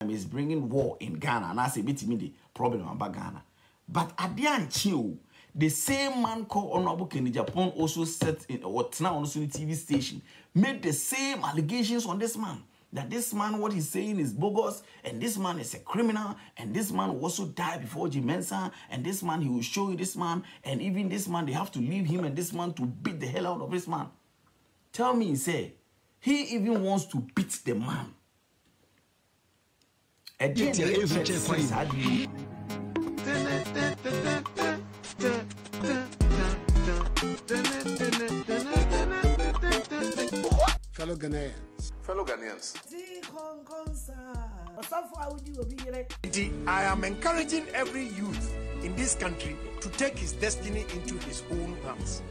is bringing war in Ghana, and I say bit me the problem about Ghana. But at the end, the same man called Honorable Kennedy Japan also set in what now on the TV station made the same allegations on this man. That this man, what he's saying is bogus, and this man is a criminal, and this man will also die before Jim Mensah, and this man, he will show you this man, and even this man, they have to leave him and this man to beat the hell out of this man. Tell me, say, he even wants to beat the man. Fellow Ghanaians. I am encouraging every youth in this country to take his destiny into his own hands.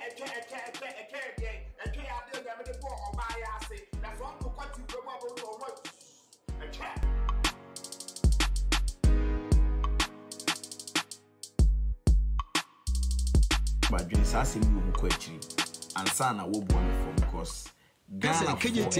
But James has him who quetchy and Sana will be from because Ghana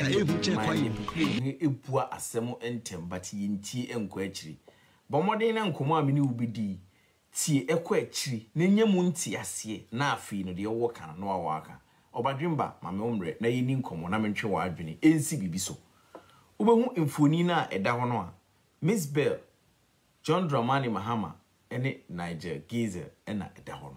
poor asemo entem but yinti enkwachiri bomode na nkoma amini ubidi tie ekwachiri na nyemu nti ase na afi no de wo kana no awaka obadwemba mame omre na yini nkomo na mentwe wa adwene ensi bibiso ubehu emfoni na eda ho no a Miss Bell John Dramani Mahama ene Niger Giza ena eda ho no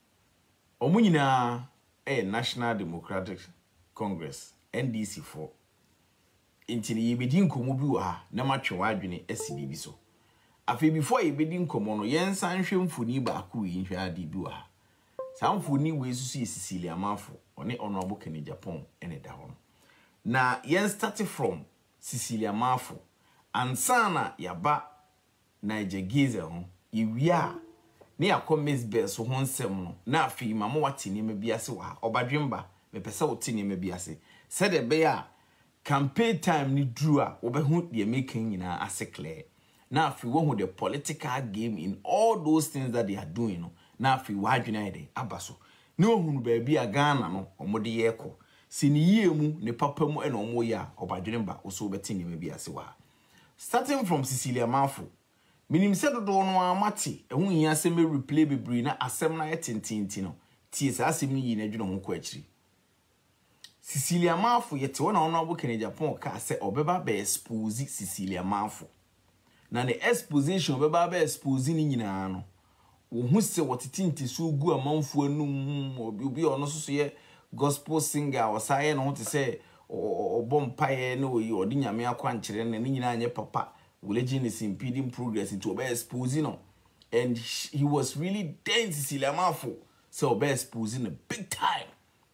omunyina National Democratic Congress NDC4 intini yebedi nkomo bi wa na matwe wa adwene asibi bi so afi before yebedi nkomo no yensa nhwe mfuni ba aku yi nhwe ade bi wa sa mfuni we susu Cecilia Amafo one Honorable Kennedy Japan ene da ho na yen start from Cecilia Amafo ansana yaba Niger Giza ho iwia ne yakọ Miss Bell so ho nsem no na afi mama wati ne mabiase wa obadwemba me pese woti ne mabiase said the bear campaign time ni drew a obehu de making nyina ase clear na afi wo hu the political game in all those things that they are doing no na afi wadwena ide abaso ne ohunu ba bia Ghana no omode yeko sini yiemu ne papa mu ena omoya obadwemba oso beti ne mabiase wa starting from Cecilia Amafo minim se dodo no amati ehu yin asem replay bebri na asem na yetintinti no tie sa asem ni yi na dwene ho kwa akiri Cecilia Amafo yete wona Honorable Kennedy Japan ka se obeba be expose Cecilia Amafo na the exposition obeba be expose ni nyina no wo hu se wotitinti so gu amanfo anum obi ono so ye gospel singer osaye no te se obompaye no yi odi nyame akwankere na ni nyina anye papa religion is impeding progress into obe expose no and he was really dense Cecilia Amafo so obe expose no big time.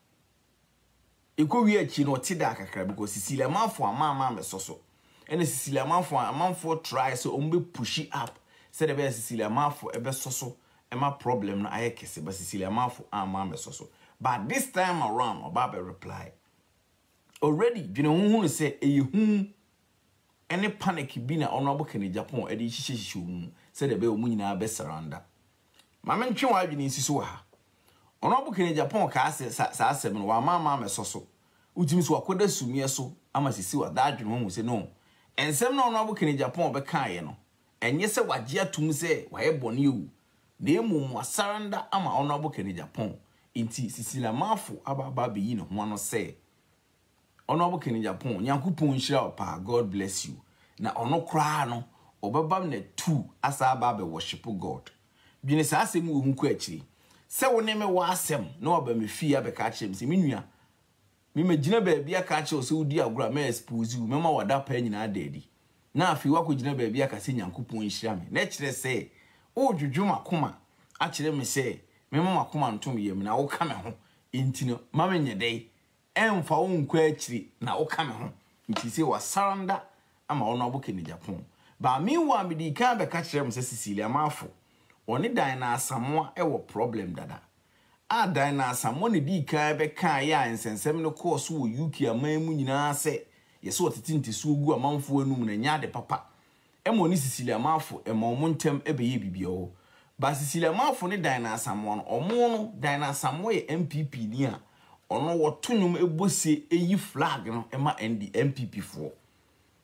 Iko wi achi no tida kakra because Cecilia Amafo ama mesoso and Cecilia Amafo try so ombe push it up said the best Cecilia Amafo ebe soso ema problem no ayekese but Cecilia Amafo ama mesoso but this time around oba reply already you know who say ehu any panic bi na Honorable Kennedy Japan e de hihihihum said the be omu nyina be surrender mama ntwe wa adwene nsiso ha Honorable Kennedy Japan ka sa asem no wa mama mesoso utimi so akoda sumie so ama sisi wa da adwene ho se no ensem na Honorable Kennedy Japan be kaaye no enye se wagye atum se wa ye bone wu na emum wa surrender ama Honorable Kennedy Japan inti Cecilia Amafo ababa be yi ne ho no se Honorable Kennedy Japan nyankopon hira opa God bless you na ono kra no obebam na tu asa aba be worship God bine sa asem wo hu ko akiri se wo ne me wa asem na oba me fi abeka akire se menua me magina ba bia ka akire se wudi agura me expose you mema wada pa nyina adadi na afi wakogina ba bia ka se nyankopon hira me na kire se o dwudwuma koma akire me se mema makoma ntom yem na wo ka me ho intino mama nyedei emfa wonkwa akiri na wo ka me ho nti se wa surrender ama Honorable Kennedy Japan ba mi wa me di ka be ka kire me se Cecilia Amafo oni dan na asamoa e wo problem dada a dan na asamoa ne di ka be ka ya ensensem no course wo UK amamu nyina se yeso otetinti so gu amanfo anum na nya de papa e mo ni Cecilia Amafo e mo montem e be ye bibio ba Cecilia Amafo ne dan na asamoa no omo no dan na asamoa ye MPP ni a ono wotonum ebosie eyi flag no e ma ND MPP fo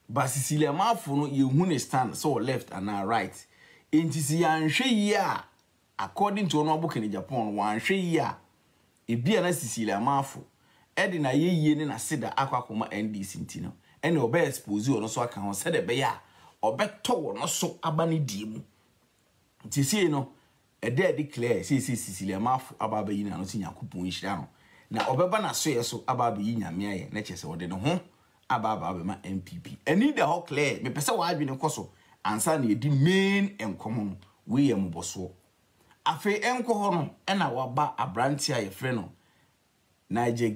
But Cecilia Mafuno, you who stand so left and now right. Inti si yanhwe ya according to ono book in Japan wanhwe ya e bia na Cecilia Mafu edi na yeye ne na sida akwakoma NDC ntino ene obe expose ono so aka ho se de be ya obeto ono so aba ne die mu ntisie no ede declare say Cecilia Mafu aba ba yi na no tinya kupon hira no na obeba na so ye so aba ba yi nyame aye na chese wode ne ho aba ba ma MPP eni de ho clear me pese wa adwene koso ansa na edi main enkomo we yam boso afi enko ho no na waba abranti a ye frɛ no Niger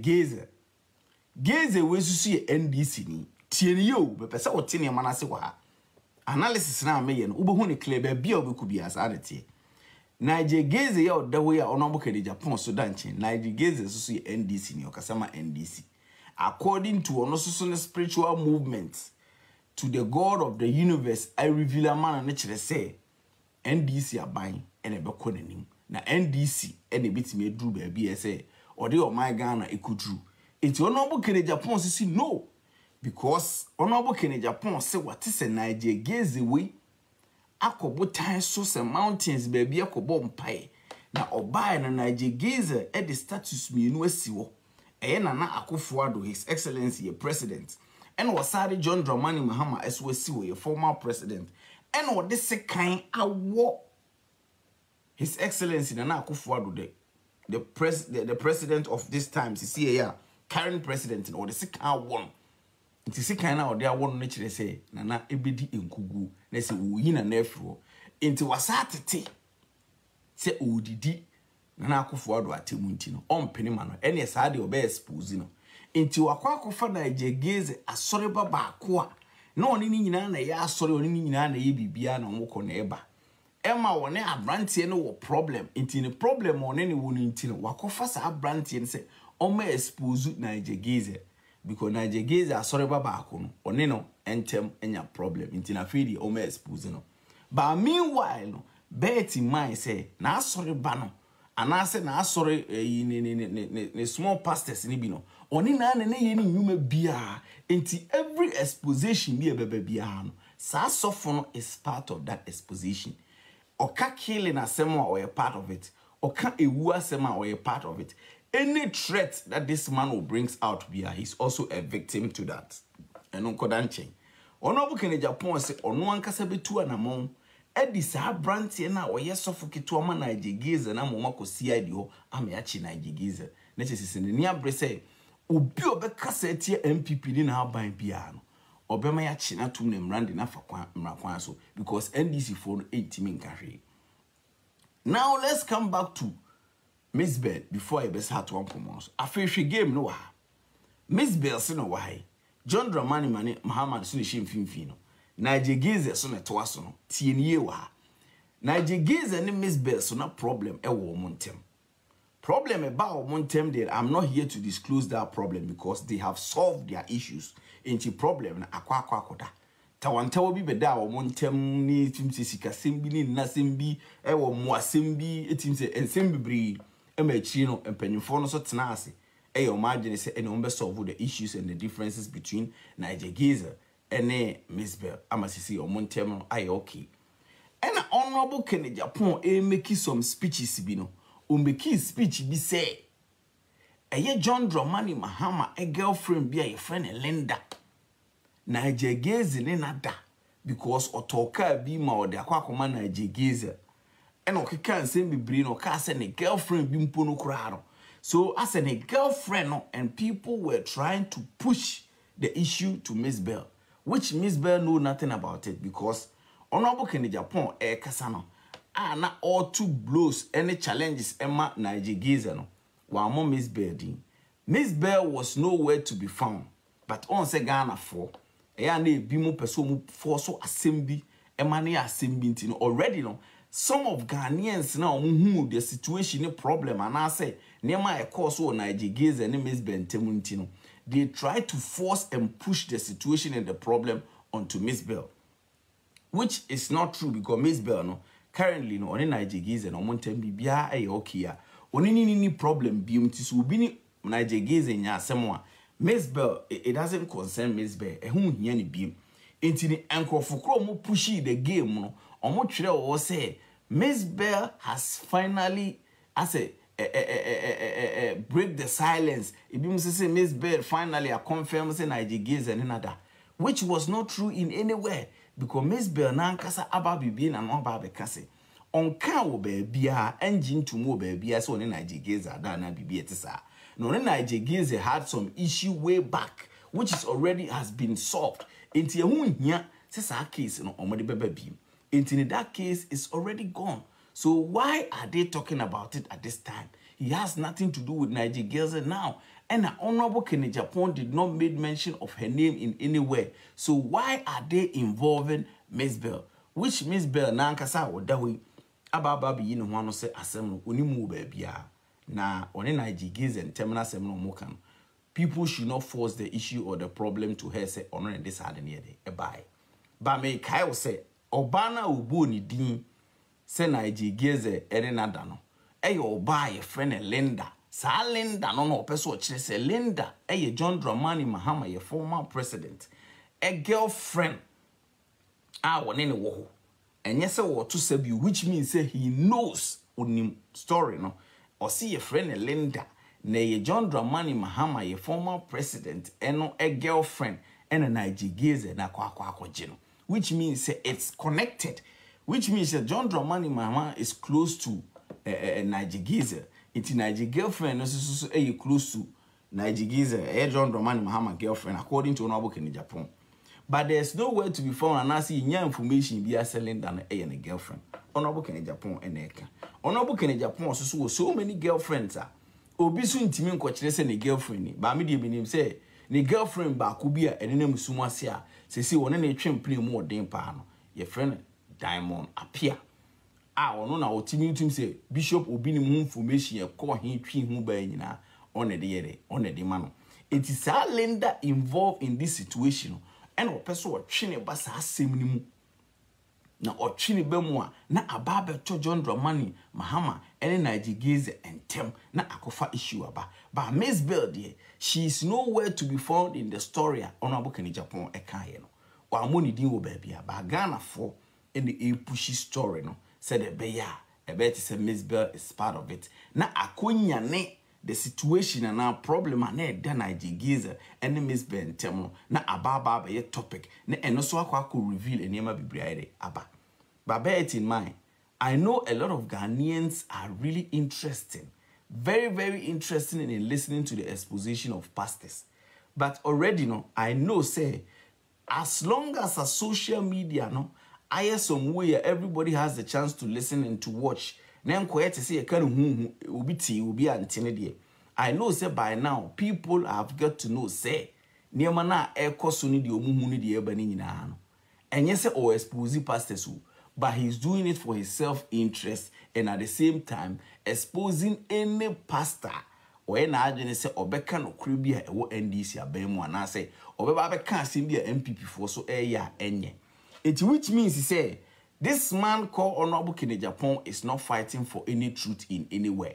Geze we susu ye NDC ni tie ni yo be pese wote ne manase wa ha analysis na me ye no ubehu ne clear ba bia obeku bia sa na tie Niger Geze ya odawo ya ono boka de Japan so danche Niger Geze susu ye NDC ni okasama NDC according to ono susu ne spiritual movement to the God of the universe I reveal a man na kire say NDC aban ene beko nanim na NDC ene bitimi eduru ba bia say ode o my Ghana ekudru enti ono boka de Japan sisi no because ono boka de Japan say what is a Niger Geze we akobo tan so se mountains baby akobo mpae na obae na Niger Geze e the status mienu asiwo eye na Akufo-Addo his excellency a president and wasare John Dramani Mahama as we a former president and what this kind awo his excellency na Akufo-Addo the president of this time see here current president or the second one it is kind of there one nature say nana ebedi enkugu na say oyi na nafro enti wasatete say odidi nana Akufo-Addo atemu nti no ompene ma no ene saa de obe expose no enti wakwa akofa Niger Geze asore baba akoa na oni ni nyina na ya asore oni ni nyina na ye bibia na omko na eba ema wone abrantie no wo problem enti ne problem one ne woni enti no wakofa sa abrantie ne say omo expose Niger Geze because Niger Geze asore baba akono one no entem enya problem enti na fidi omo expose no but meanwhile no bet in mind say na asore ba no anase na asore ne small pastors ni bi no oni na ye ni nyuma bia enti every exposition bi ebebe bia no sa sofo no is part of that exposition oka killing asema or a part of it oka ewu asema or a part of it any threat that this man will brings out bia he's also a victim to that eno kodanche ono bu kene Japan say ono ankasa betu anamon edi sa brantie na oye sofokito ama Niger Geze na moma ko CID ho ameachi Niger Geze na chesese ni abre say obi obekasa etie MPP ni na aban bia no obema ya chi na tum na mrande na fakwa mrakwan so because NDC for 8 min kahwe. Now let's come back to Miss Bell before I best had to one promote. Afehwe game no wa. Miss Bell se no why. John Dramani Mahama so ne shimfimfi no. Niger Geze so ne toa so no. Tie nie wa. Niger Geze ne Miss Bell so na problem e wo montem. Problem about montem there I'm not here to disclose that problem because they have solved their issues. Enti problem na akwa akoda. Tawantawo bi beda wo montem ni timse sikasem bi ni nasem bi e wo moasem bi etimse ensem bibri e ma chi no empanyimfo no so tena ase e yo margin say e no be solve the issues and the differences between Niger Geze and Miss Bell amasisi o montem no aye okay. And honorable Kennedy Japan e make some speeches bi no o make speech bi say eye John Dramani Mahama a girlfriend bi a friend Linda Niger Geze ne nada because otoka bi ma ode akwakoma Niger Geze and okeka nsem bibiri no ka say ne girlfriend bi mpo no kura no so as a girlfriend no and people were trying to push the issue to Miss Bell which Miss Bell know nothing about it because honorable Kennedy Japan e kasa no na all two blows any challenges Emma Niger Geze no wa Miss Bell din. Miss Bell was nowhere to be found but on say Ghana for eya na ebi mo person mo for so assembly Emma na assembly nti already no some of Ghanaians now who the situation a problem and I say nema e cause so Niger Geze and Miss Bell nti no they try to force and push the situation and the problem onto Miss Bell which is not true because Miss Bell no currently no on Niger Geze no montem bibia e okay a oni ni problem bi mti so obi ni Niger Geze nya asemo a Miss Bell it doesn't concern Miss Bell hu hia ni bi Enti ni enkrofokro mo pushi the game no. Omo twere o say Miss Bell has finally break the silence. Ibim say Miss Bell finally a confirm say Nigeria and another, which was not true in anywhere because Miss Bell na nkasa aba bibi na no aba bekase. Onka wo baabia engine to mo baabia so ne Nigeria da na bibi etisa. No ne Nigeria had some issue way back which is already has been solved. Enti ehun hia say sa case no omode beba bi. Enti that case is already gone. So why are they talking about it at this time? He has nothing to do with Nigeria now. And the Honorable Kenny Japan did not make mention of her name in any way. So why are they involving Miss Bell? Which Miss Bell na nkasa wodawi ababa bi no ho no se asem no onimu baabia na one Nigeria and terminal asem no mo kan. People should not force the issue or the problem to her say honor and this hard near the bye. But me Kyle say Obana ubu ni din se Nigeria ene nada no. Eyo oba ye friend Linda. Sa Linda no person chire say Linda eye John Dramani Mahama ye former president. A girlfriend wone ne wo ho. Enye se wo to sabi which means say he knows onim story no. Or see ye friend Linda na ye John Dramani Mahama ye former president eno a girlfriend and a Nigeria na kwa no. Which means say it's connected. Which means that John Dramani Mahama is close to Nigeria. It's Nigeria girlfriend so close to Nigeria. John Dramani Mahama girlfriend according to Honorable Kenny Japan. But there's nowhere to be found and I see new information be selling than a girlfriend. Honorable Kenny Japan and Eka. Honorable Kenny Japan so many girlfriends are. Obi so intimi nkwachire se ne girlfriend ni. Ba me de binim say ne girlfriend ba ko bia ene na musumase a sesi wona na etwempre mu odin pa no. Ye friend Diamond appear. Ono na otimi utim say Bishop Obi ni mu information ye ko he twi hu ba nyina on the yere on the man. It is a Linda involved in this situation and o person o twene ba sa asem ni mu. Na o twene ba mu a na ababa to John Dramani Mahama ene Nigeria entem na akofa issue aba. But Miss Bell there, she is nowhere to be found in the story Honorable Kenny Japan eka ye no. Wa mo ni din wo ba bia ba Ghana for in the pushy story no said the beya a bet say Miss Bell is part of it. Na akonya ne the situation and our problem na da Nigeria and Miss Bell entem na ababa be topic na eno so akwa reveal enema bibriade aba. But bear it in mind, I know a lot of Ghanaians are really interested, very, very interested in listening to the exposition of pastors. But already, no, I know, say, as long as a social media, no, I hear some way everybody has the chance to listen and to watch. Then quiet to say a kind of will be antenna. I know, say, by now, people have got to know, say, near mana air cosuni the omuni the ebony in ano. And yes, or expose pastors who. But he's doing it for his self-interest and at the same time exposing any pastor or any agent say obeka no kribia ewo NDC abemu and I say obeba beka simbia MPP for so enye. It which means he say this man called Honorable Kenny Japan is not fighting for any truth in anywhere.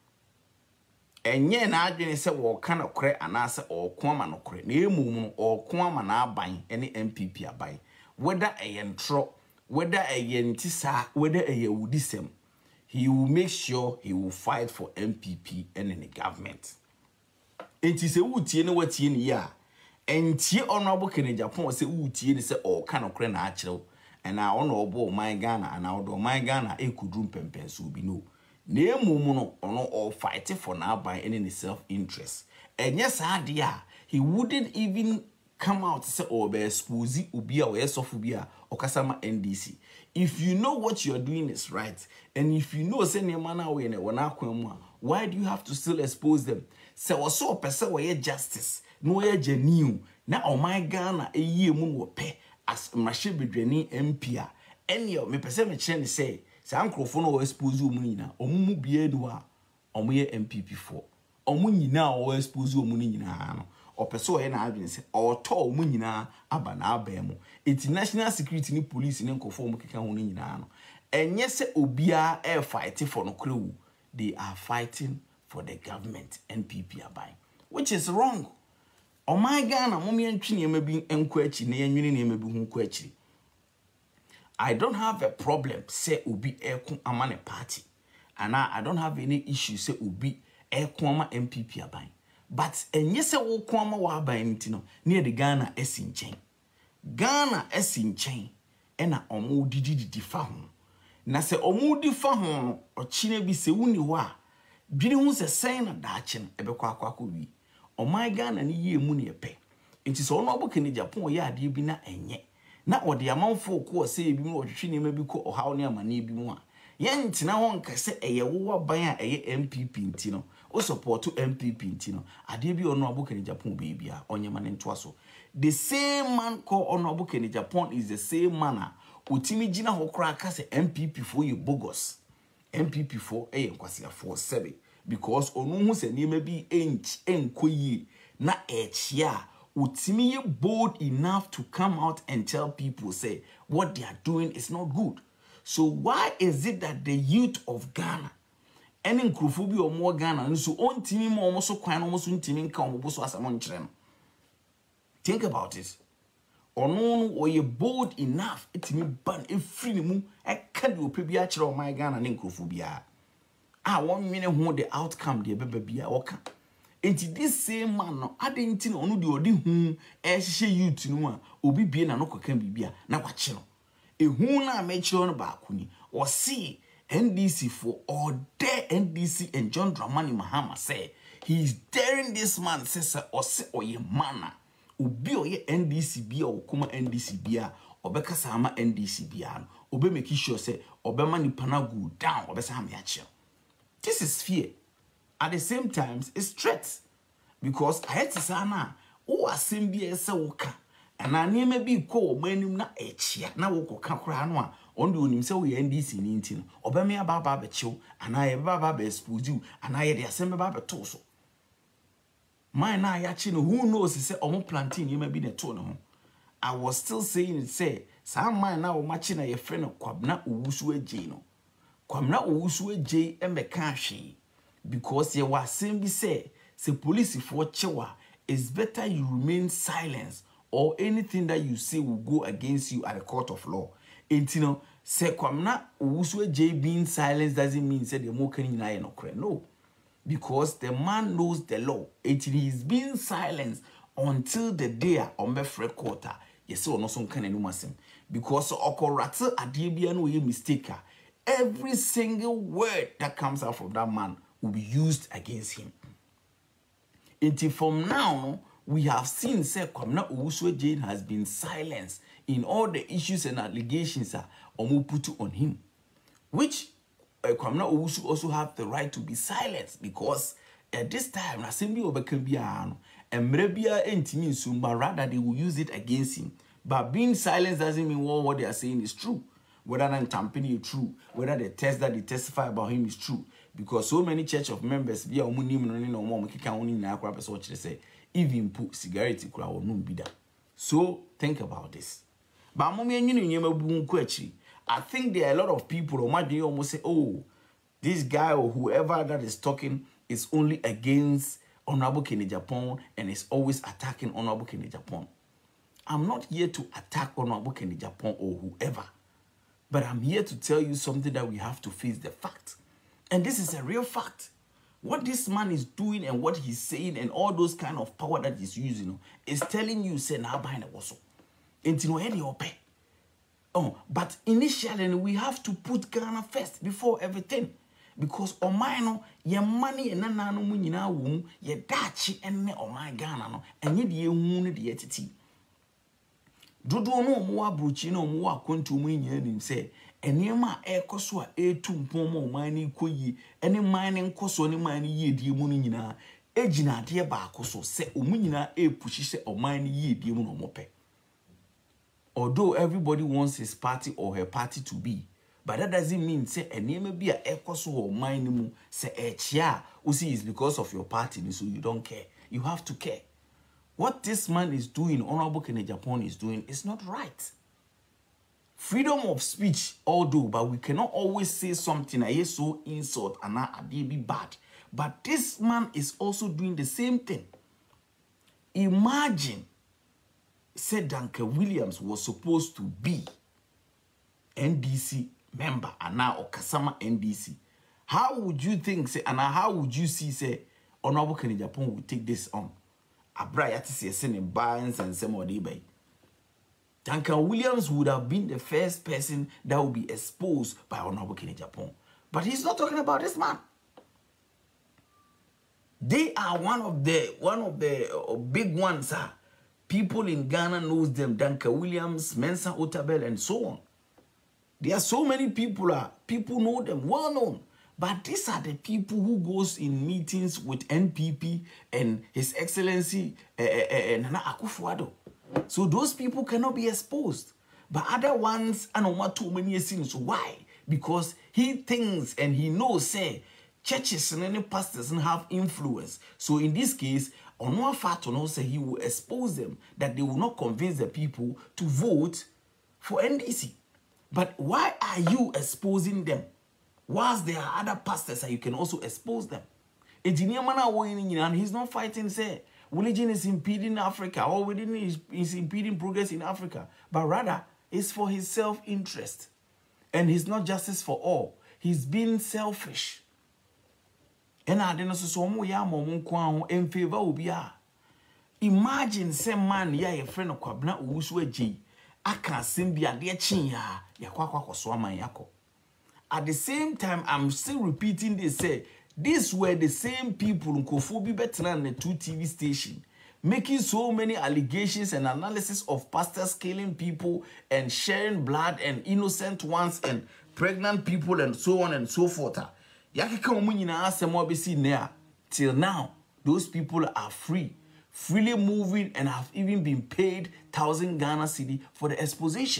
Enye na agent say wo kana kre anase or kwama no kre na emu or kwama na aban any MPP aban whether a yentro whether a yentisa, whether a yewudisem, he will make sure he will fight for MPP and in the government. It is a woody and what in ya. And tie Honorable Kenny Japan say woody say all kind of crane actual. And I honorable my Ghana and I do my Ghana a could room pempens will be no. Near Mumono or no all fighting for now by any self-interest. And yes, idea he wouldn't even come out to say oh be exposi ubia or esofubia or kasama NDC. If you know what you're doing is right, and if you know say mana we ne wana kwamwa, why do you have to still expose them? Say so person we justice, no ye genuine. Na o my Ghana e ye mu wo pe as mrahye bedwani MP a enyo me person me kire ne say ankrofo no expose omu nyina omu bia du a omu ye MPP4 omu nyina o expose omu nyina no opeso e na adwen se oto omu nyina aba na abemu international security ni police ni nkofo omu keka ho nyina no enye se obia e fight for no krewu. They are fighting for the government NPP abai, which is wrong. Oh my Ghana, mommy and Chini may be enquechi, near Mini may be hunquechi. I don't have a problem, say ubi aircon amane party. And I don't have any issue, say ubi aircoma MPP abine. But and yes, I will come a by anything near the Ghana in chain. Ghana in chain, and a omu didi fahon. Na se omu di fahon or chine be se uni wa. Bini who se saying a dachin, ebekwa kwakubi. O my Ghana ni ye muni pe. It is all about in Japan, ya di bina enye. Na or the amount for ko say bi mo twini ma bi ko o haw ne amane bi mu a ye ntina won ka se eye wo ban a eye MPP ntino o support MPP ntino ade bi ono abukani Japan baby a onye mane ntoa so the same man called ono abukani Japan is the same man a otimi gina ho kra ka se MPP for you bogus MPP for nkwase for 7 because onu hu se niema bi enkoyi na echia Utimi bold enough to come out and tell people, say, what they are doing is not good. So why is it that the youth of Ghana, and in Krufubi or more Ghana, and so on Timmy almost so quite almost in Timmy come as a monchren? Think about it. Or no, or you bold enough, it's me ban a free moon, I can't do a of my Ghana and in Krufubia. I want me know the outcome, dear baby, I walk. Enti this same man no adenti no onu de odi hu ehye youth no a obi bie na no kokan bibia na kwache no ehu na amechiro no ba kuni o see NDC for all there NDC and John Dramani Mahama say he is daring this man say or say oye mana obi oye NDC bia o kuma NDC bia obekasa ama NDC bia no obe make sure say obema ni pana go down obesa am ya che. This is fear. At the same time, it's threats. Because I had to say, oh, I seem be a soka. And I never be called when na echia. Now, woko kakranwa. Only when himself we NDC in Intin. Obey Baba Becho, and I have Baba expose you, and I had the assembly Baba Toso. My na yachino, who knows, he said, Omo planting, you may be the tone. I was still saying it, say, some man now matching a friend of Kwabna Uwusue Jano. Kwabna Uwusue J. and Mekashi. Because you was simply say police for chewa it's better you remain silent or anything that you say will go against you at a court of law. And you know, say kwamna Uwusue J being silent doesn't mean say the more can no. Because the man knows the law. It is being silent until the day on the quarter. Yes, so no son can enumasim. Because okorate adiebian we mistake. Every single word that comes out from that man will be used against him. Until from now, we have seen say Kwamna Uwusue Jane has been silenced in all the issues and allegations put on him, which Kwamna Uwusue also have the right to be silenced because at this time, Assembly Obekambiano and Mrebia Entimi Sumba, rather they will use it against him. But being silenced doesn't mean what they are saying is true. Whether that campaign is true, whether the test that they testify about him is true. Because so many church of members, be a say, even put cigarette or no bida. So think about this. But I think there are a lot of people who almost say, oh, this guy or whoever that is talking is only against Honorable Kenny Japan and is always attacking Honorable Kenny Japan. I'm not here to attack Honorable Kenny Japan or whoever. But I'm here to tell you something that we have to face the fact. And this is a real fact. What this man is doing and what he's saying and all those kind of power that he's using is telling you, say, now behind the whistle. Oh, but initially we have to put Ghana first before everything. Because Omaino, your money and nano munina womb, your dachi and oh my Ghana, and you the wounded the entity. Dodo no more bruchino more contu him say, and near my air coswa a two pomo mining koyi, any mining coso any mining ye dear munina, ejina dear barcoso, say umunina a pushy or mining ye dear monomope. Although everybody wants his party or her party to be, but that doesn't mean say a name be a ecoso or mining say a chia, usi is because of your party, so you don't care. You have to care. What this man is doing, Honorable Kenny Japan is doing, is not right. Freedom of speech, although, but we cannot always say something that is so insult and not be bad. But this man is also doing the same thing. Imagine, said Duncan Williams was supposed to be NDC member and now Okasama NDC. How would you think, say, and how would you see, say, Honorable Kennedy Japan would take this on? Abraya to say, sending Barnes and some of the Duncan Williams would have been the first person that would be exposed by Honorable Kennedy Japan. But he's not talking about this man. They are one of the big ones. People in Ghana knows them. Duncan Williams, Mensa Otabil, and so on. There are so many people. People know them, well known. But these are the people who goes in meetings with NPP and His Excellency Nana Akufo-Addo. So those people cannot be exposed. But other ones, I don't want too many sins. Why? Because he thinks and he knows, say, churches and any pastors have influence. So in this case, on one fact, say he will expose them, that they will not convince the people to vote for NDC. But why are you exposing them? Whilst there are other pastors that you can also expose them. And he's not fighting, say, religion is impeding Africa, or religion is impeding progress in Africa. But rather, it's for his self-interest. And he's not justice for all. He's being selfish. And I don't know in favor of ya. Imagine some man ya a friend of Kwabna Uwuswe G. I can't sing be a dear chin ya kwakwa swama yako. At the same time, I'm still repeating this. Say, these were the same people who Kofobi Betran the 2 TV station, making so many allegations and analysis of pastors killing people and sharing blood and innocent ones and pregnant people and so on and so forth. Till now, those people are freely moving and have even been paid 1,000 Ghana cedi for the exposition.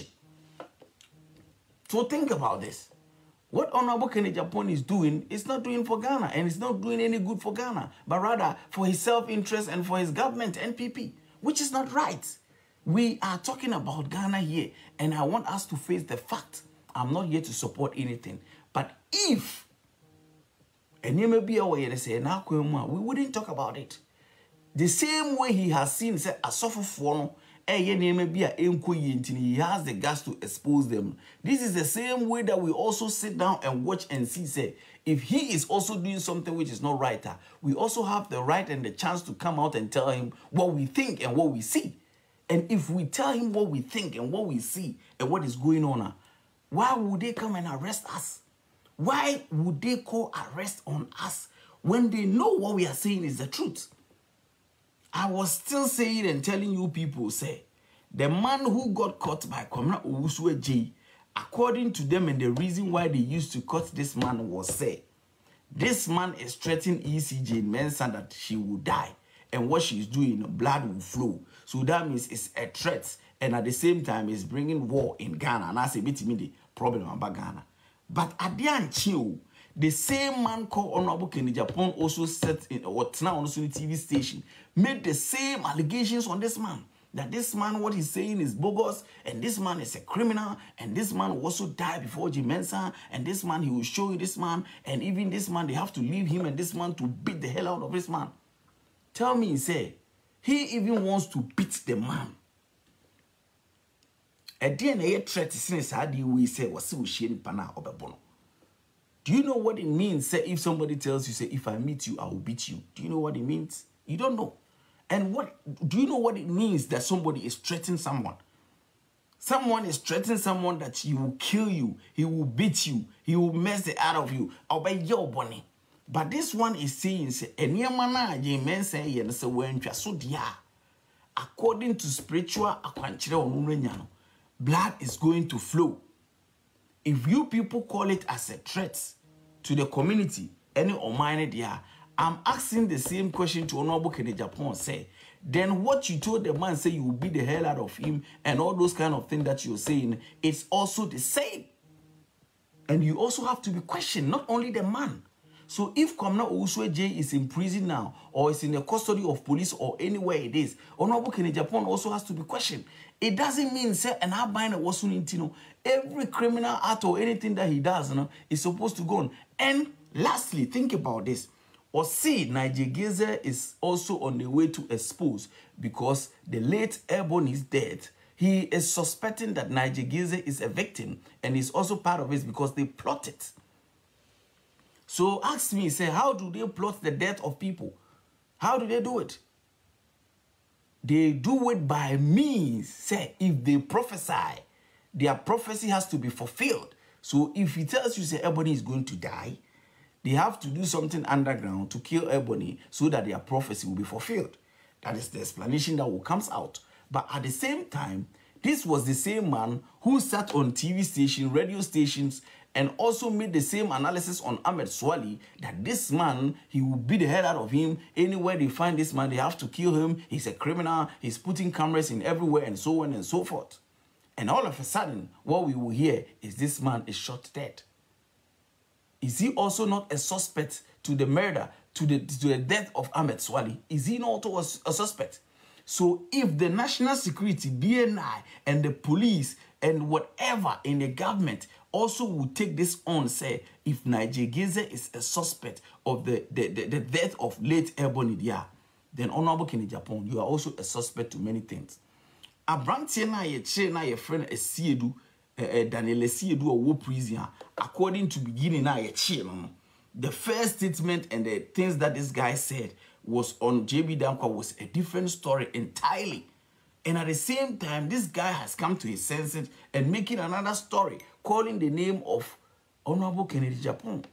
So think about this. What Honorable Kennedy Japan is doing is not doing for Ghana, and it's not doing any good for Ghana, but rather for his self-interest and for his government, NPP, which is not right. We are talking about Ghana here, and I want us to face the fact. I'm not here to support anything, but if and you may be aware they say now we wouldn't talk about it. The same way he has seen say a suffer for he has the guts to expose them. This is the same way that we also sit down and watch and see, say, if he is also doing something which is not right, we also have the right and the chance to come out and tell him what we think and what we see. And if we tell him what we think and what we see and what is going on, why would they come and arrest us? Why would they call arrest on us when they know what we are saying is the truth? I was still saying and telling you people, say, the man who got caught by Kwabna Owusu J, according to them, and the reason why they used to cut this man was, say, this man is threatening ECJ Mensah that she will die, and what she's doing, blood will flow. So that means it's a threat, and at the same time, it's bringing war in Ghana. And I say, bit me the problem about Ghana. But at the end, the same man called Honorable Kennedy Japan also set in what now on the TV station, made the same allegations on this man. That this man, what he's saying is bogus, and this man is a criminal, and this man will also die before J. Mensah, and this man, he will show you this man, and even this man, they have to leave him and this man to beat the hell out of this man. Tell me, say, he even wants to beat the man. And then a threat since how do we say was so shame pana obebono. Do you know what it means? Say if somebody tells you, say, if I meet you, I will beat you. Do you know what it means? You don't know. And what do you know what it means that somebody is threatening someone? Someone is threatening someone that he will kill you, he will beat you, he will mess the out of you. I'll be your bunny. But this one is saying, say, according to spiritual blood is going to flow. If you people call it as a threat to the community, any or minor there, I'm asking the same question to Honorable Kennedy Japan, say, then what you told the man, say you will beat the hell out of him and all those kind of things that you're saying, it's also the same. And you also have to be questioned, not only the man. So if Kwabna Owusu J is in prison now, or is in the custody of police or anywhere it is, Honorable Kennedy Japan also has to be questioned. It doesn't mean, say, and I bind a wasunintino. Every criminal act or anything that he does, is supposed to go on. And lastly, think about this. Or see, Nigel Gazer is also on the way to expose because the late Ebony's death, he is suspecting that Nigel Gazer is a victim and is also part of it because they plot it. So ask me, say, how do they plot the death of people? How do they do it? They do it by means. Say, if they prophesy, their prophecy has to be fulfilled. So if he tells you, say, Ebony is going to die, they have to do something underground to kill Ebony so that their prophecy will be fulfilled. That is the explanation that will come out. But at the same time, this was the same man who sat on TV stations, radio stations, and also made the same analysis on Ahmed Swali that this man, he will beat the hell out of him. Anywhere they find this man, they have to kill him. He's a criminal. He's putting cameras in everywhere and so on and so forth. And all of a sudden, what we will hear is this man is shot dead. Is he also not a suspect to the murder, to the death of Ahmed Swali? Is he not also a suspect? So if the national security, BNI, and the police, and whatever in the government also will take this on, say, if Nigel Gazer is a suspect of the death of late Ebony Dia, then Honorable Kenny Japan, you are also a suspect to many things. Abrantie na ye che na ye friend Esiedu, Daniel Esiedu or prison, according to beginning na ye che no. The first statement and the things that this guy said was on JB Dankwa was a different story entirely. And at the same time, this guy has come to his senses and making another story, calling the name of Honorable Kennedy Japan.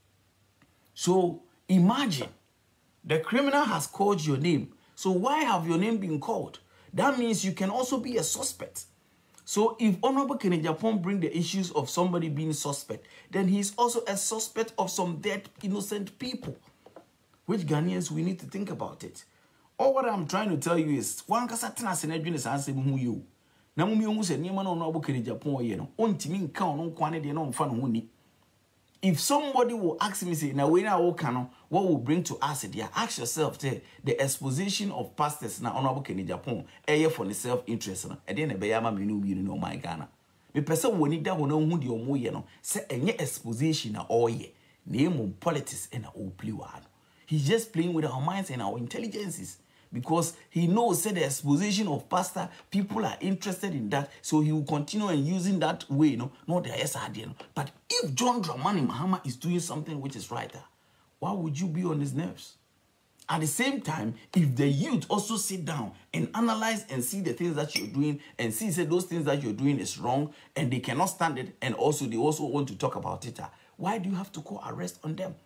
So imagine, the criminal has called your name. So why have your name been called? That means you can also be a suspect. So if Honorable Kennedy Japan bring the issues of somebody being suspect, then he is also a suspect of some dead innocent people. Which Ghanaians, we need to think about it. All what I'm trying to tell you is, one kasatana senedwin is answer you. Na mumi omu se niema na Honorable Kennedy Japan ye no. Ontimi nka ono kwane de no mfa no ho ni. If somebody will ask me, say, now when I walk, what will bring to us there? Ask yourself, say, the exposition of pastors now Honorable Kennedy Japan, for the self-interest. And then a bayama menu, you know, my Ghana. Me person will need that one who the omo ye no. Say, any exposition na all ye. Name on politics and all play one. He's just playing with our minds and our intelligences. Because he knows, say, the exposition of pastor, people are interested in that, so he will continue and using that way, you know, not the SRD. But if John Dramani Mahama is doing something which is right, why would you be on his nerves? At the same time, if the youth also sit down and analyze and see the things that you're doing and see, say, those things that you're doing is wrong and they cannot stand it, and also they also want to talk about it, why do you have to call arrest on them?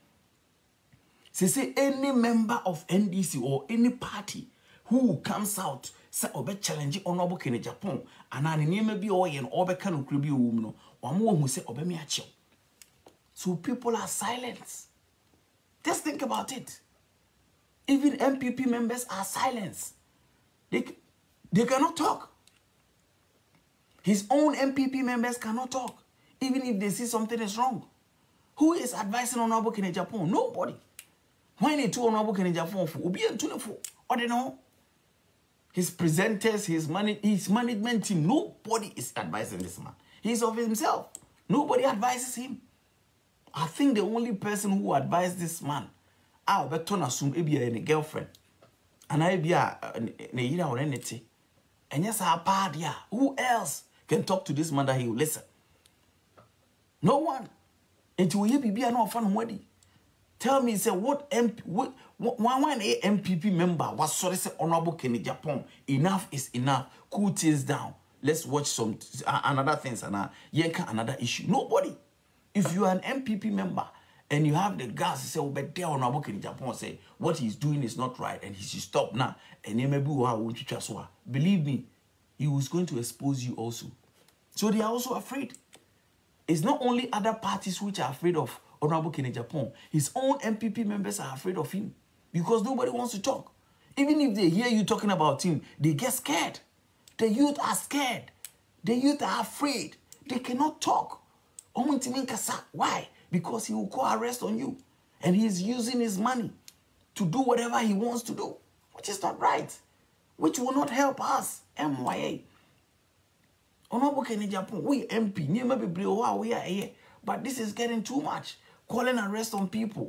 Say any member of NDC or any party who comes out say obe challenge Honorable Kennedy Japan and an name be oye and obe kanu kribi no omo who say obe me achill. So people are silent. Just think about it. Even MPP members are silent. They cannot talk. His own MPP members cannot talk, even if they see something is wrong. Who is advising Honorable Kennedy Japan? Nobody. When he told Honorable Kennedy Japan for Ubi and Tunefo, or they know his presenters, his management team, nobody is advising this man. He's of himself. Nobody advises him. I think the only person who advised this man, I'll bet on assume a girlfriend, and I be a year or anything. And yes, our party, who else can talk to this man that he will listen? No one. Until he be an orphan wedding. Tell me, say, one MPP member was sorry, say, Honorable Kennedy Japan. Enough is enough. Cool things down. Let's watch some another things and another issue. Nobody. If you are an MPP member and you have the guts to say, oh, but there Honorable Kennedy Japan say what he's doing is not right and he should stop now. And then maybe believe me, he was going to expose you also. So they are also afraid. It's not only other parties which are afraid of Honorable Kennedy Japan. His own MPP members are afraid of him because nobody wants to talk. Even if they hear you talking about him, they get scared. The youth are scared. The youth are afraid. They cannot talk. Why? Because he will call arrest on you. And he's using his money to do whatever he wants to do, which is not right, which will not help us, MYA. Honorable Kennedy Japan, we MP, we are here, but this is getting too much. Calling arrest on people.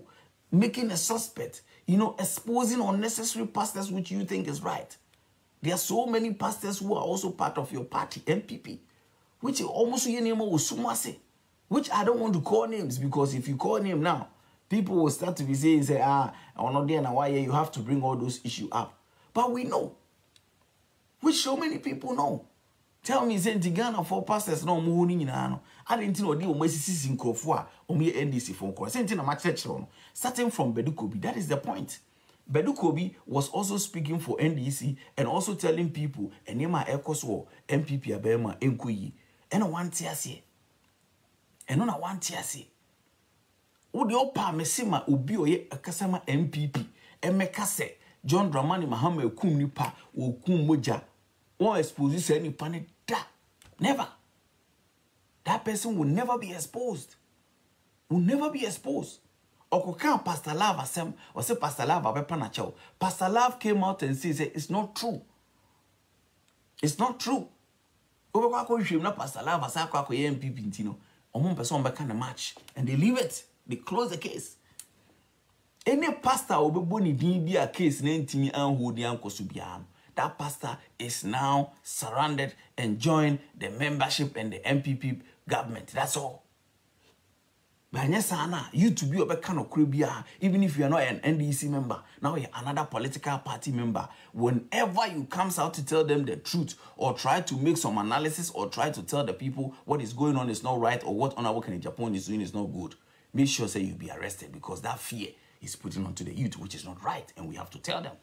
making a suspect, exposing unnecessary pastors which you think is right. There are so many pastors who are also part of your party, MPP, which almost which I don't want to call names, because if you call name now, people will start to be saying, why you have to bring all those issues up. But we know, which so many people know. Tell me, say Ghana for pastors no more no. I didn't know the omesisi sinkofua omi NDC phone call. Say na church no. Starting from Bedu Kobi, that is the point. Bedu Kobi was also speaking for NDC and also telling people enema ekoswo MPP abema enkoyi. Eno wanti ase. Eno na wanti ase. Odi opa mesima obi oye akasama MPP. Emekase John Dramani Mahama ekum nipa okum moja. Won't expose any panic. Never. That person will never be exposed. Will never be exposed. Or can Pastor Love or say Pastor Love Pastor Love came out and said it's not true. It's not true. Pastor Love MPP person back match and they leave it. They close the case. Any pastor will be a case name and the uncle Subian. That pastor is now surrounded and joined the membership and the MPP government. That's all. But you to be a kind of cribia, even if you are not an NDC member, now you're another political party member. Whenever you comes out to tell them the truth or try to make some analysis or try to tell the people what is going on is not right or what Honorable Kennedy Agyapong is doing is not good, make sure say you'll be arrested, because that fear is putting onto the youth, which is not right, and we have to tell them.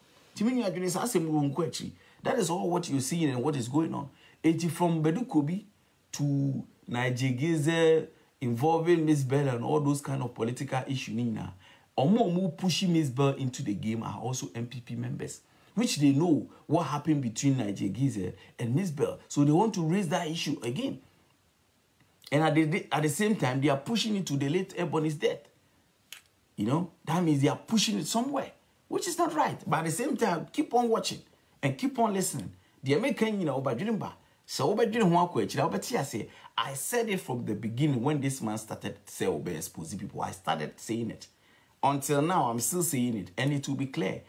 That is all what you're seeing and what is going on. It's from Bedu Kobi to Nigeria involving Miss Bell and all those kind of political issues. Omo pushing Miss Bell into the game are also MPP members, which they know what happened between Nigeria and Miss Bell. So they want to raise that issue again. And at the same time, they are pushing it to the late Ebony's death. That means they are pushing it somewhere, which is not right. But at the same time, keep on watching and keep on listening. The American, so I said it from the beginning when this man started to exposing people. I started saying it. Until now, I'm still saying it. And it will be clear.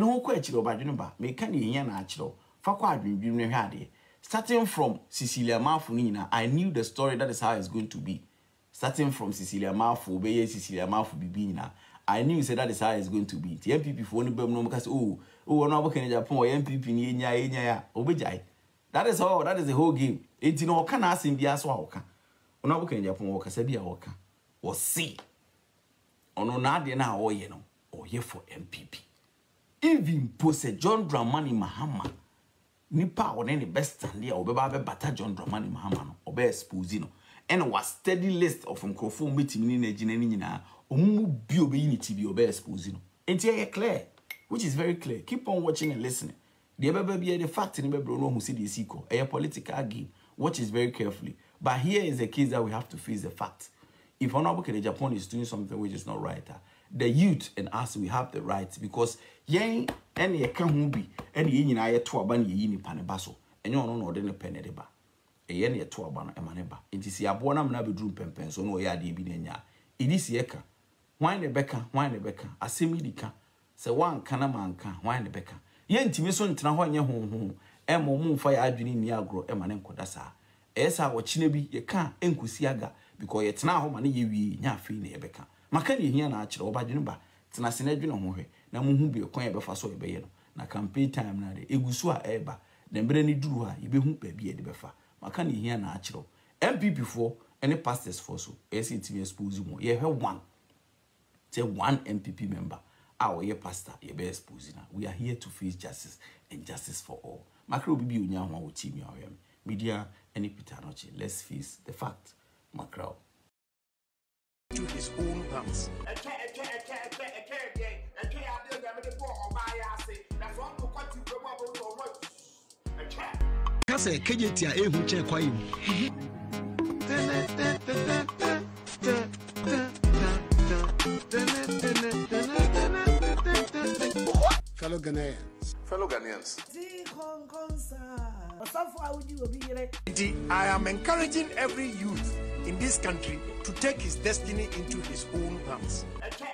Starting from Cecilia Mafu, I knew the story, that is how it's going to be. Starting from Cecilia Mafu, Cecilia Mafu Bibina. I knew that is how it's going to be. The MPP for only no because Honorable Kennedy Agyapong MPP ni that is all. That is the whole game. It's no can ask him be as well. Honorable Kennedy Agyapong Kasabia Oka or see. Ono na de na or ye for MPP. Even post John Dramani Mahama nipa on any best stand there or be bata John Dramani Mahama or be exposino. And was steady list of microphone meeting in a jinenina. It's clear, which is very clear. Keep on watching and listening. The baby the fact in Bruno who see the sequel, a political game. Watch it very carefully. But here is the case that we have to face the fact. If Honorable Kennedy Agyapong is doing something which is not right, the youth and us, we have the right, because yen and ye can't be any yin I to a bunny yin panebaso, and you don't know the penedeba. A yen to a banner emaneba. It is a bonam nabidrum pempen, so no yadi binenya. It is yeka. Why the Becca? A semidika. Say one canna manka, why the Becca? Yen Timison Tanahoya home, Emo moon fire adjuni niagro, emanenko dasa. Esa wa chinebi, ye can't enkusiaga, because yet now home and ye nya free near Becca. Macani here natural by Junba, Tanasinedrin on way, Namu be a coin befaso ebeno, na campaign time na de Egusua eba, then Brenny Drua, you be whom be a befa. Macani here natural. MPP for any pastors for so, SCTV expose you, ye have one. Say one MPP member, our year pastor, ye be exposing. We are here to face justice and justice for all. Macro be unya with team media any pitanoche. Let's face the fact. Macro. To his own hands. Kase kejetia ehu che kwa ibu. Fellow Ghanaians. I am encouraging every youth in this country to take his destiny into his own hands.